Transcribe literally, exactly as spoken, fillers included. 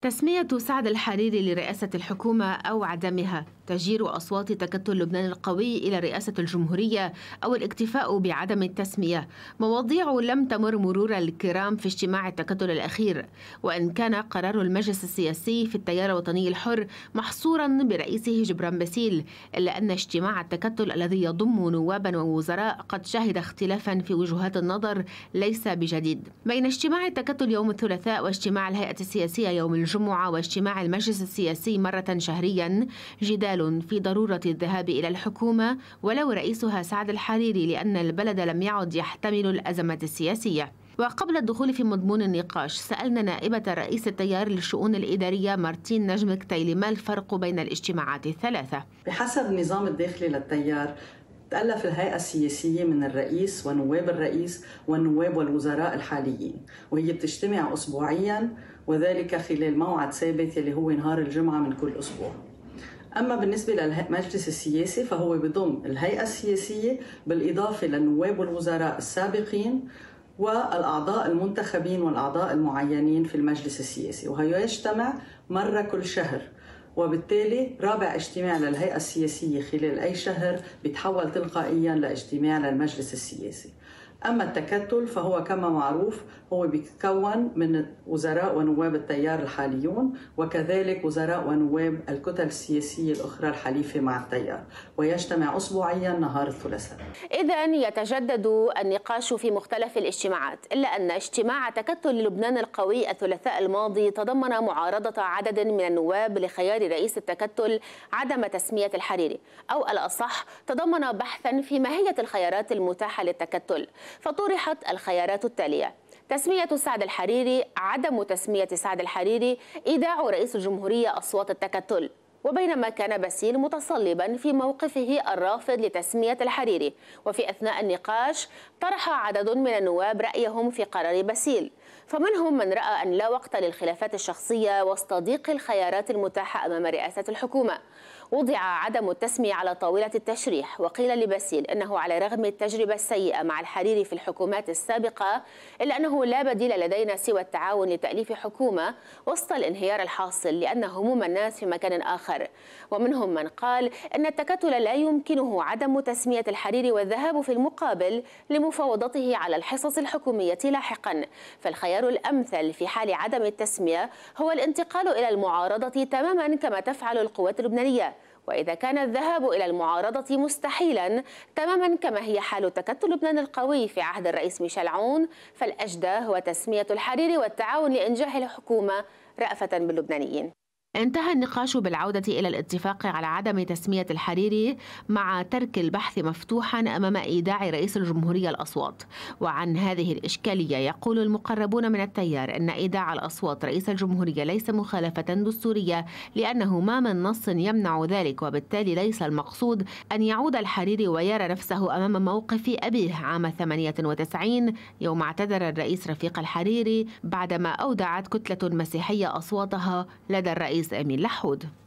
تسمية سعد الحريري لرئاسة الحكومة أو عدمها تجير أصوات تكتل لبنان القوي إلى رئاسة الجمهورية أو الاكتفاء بعدم التسمية، مواضيع لم تمر مرور الكرام في اجتماع التكتل الأخير، وإن كان قرار المجلس السياسي في التيار الوطني الحر محصورا برئيسه جبران باسيل، إلا أن اجتماع التكتل الذي يضم نوابا ووزراء قد شهد اختلافا في وجهات النظر ليس بجديد. بين اجتماع التكتل يوم الثلاثاء واجتماع الهيئة السياسية يوم الجمعة واجتماع المجلس السياسي مرة شهريا جدال في ضرورة الذهاب إلى الحكومة ولو رئيسها سعد الحريري، لأن البلد لم يعد يحتمل الأزمة السياسية. وقبل الدخول في مضمون النقاش سألنا نائبة رئيس التيار للشؤون الإدارية مارتين نجم كتيلي ما الفرق بين الاجتماعات الثلاثة؟ بحسب النظام الداخلي للتيار تألف الهيئة السياسية من الرئيس ونواب الرئيس والنواب والوزراء الحاليين، وهي بتجتمع أسبوعيا وذلك خلال موعد ثابت يلي هو نهار الجمعة من كل أسبوع. أما بالنسبة للمجلس السياسي فهو بضم الهيئة السياسية بالإضافة للنواب والوزراء السابقين والأعضاء المنتخبين والأعضاء المعينين في المجلس السياسي، وهو يجتمع مرة كل شهر، وبالتالي رابع اجتماع للهيئة السياسية خلال أي شهر بيتحول تلقائيا لاجتماع للمجلس السياسي. أما التكتل فهو كما معروف هو بيتكون من وزراء ونواب التيار الحاليون وكذلك وزراء ونواب الكتل السياسية الأخرى الحليفة مع التيار، ويجتمع أسبوعيا نهار الثلاثاء. إذن يتجدد النقاش في مختلف الاجتماعات، إلا أن اجتماع تكتل لبنان القوي الثلاثاء الماضي تضمن معارضة عدد من النواب لخيار رئيس التكتل عدم تسمية الحريري، أو الأصح تضمن بحثا في ماهية الخيارات المتاحة للتكتل، فطرحت الخيارات التالية: تسمية سعد الحريري، عدم تسمية سعد الحريري، إيداع رئيس الجمهورية أصوات التكتل. وبينما كان باسيل متصلبا في موقفه الرافض لتسمية الحريري، وفي أثناء النقاش طرح عدد من النواب رأيهم في قرار باسيل، فمنهم من رأى أن لا وقت للخلافات الشخصية وسط ضيق الخيارات المتاحة أمام رئاسة الحكومة. وضع عدم التسمية على طاولة التشريح، وقيل لباسيل أنه على رغم التجربة السيئة مع الحريري في الحكومات السابقة إلا أنه لا بديل لدينا سوى التعاون لتأليف حكومة وسط الانهيار الحاصل، لأن هموم الناس في مكان آخر. ومنهم من قال أن التكتل لا يمكنه عدم تسمية الحريري والذهاب في المقابل لمفاوضته على الحصص الحكومية لاحقا، فالخيار الأمثل في حال عدم التسمية هو الانتقال إلى المعارضة تماما كما تفعل القوات اللبنانية، وإذا كان الذهاب إلى المعارضة مستحيلا تماما كما هي حال تكتل لبنان القوي في عهد الرئيس ميشيل عون، فالأجدى هو تسمية الحريري والتعاون لإنجاح الحكومة رأفة باللبنانيين. انتهى النقاش بالعودة إلى الاتفاق على عدم تسمية الحريري مع ترك البحث مفتوحا أمام إيداع رئيس الجمهورية الأصوات. وعن هذه الإشكالية يقول المقربون من التيار أن إيداع الأصوات رئيس الجمهورية ليس مخالفة دستورية، لأنه ما من نص يمنع ذلك، وبالتالي ليس المقصود أن يعود الحريري ويرى نفسه أمام موقف أبيه عام ثمانية وتسعين يوم اعتذر الرئيس رفيق الحريري بعدما أودعت كتلة مسيحية أصواتها لدى الرئيس أمين لحود.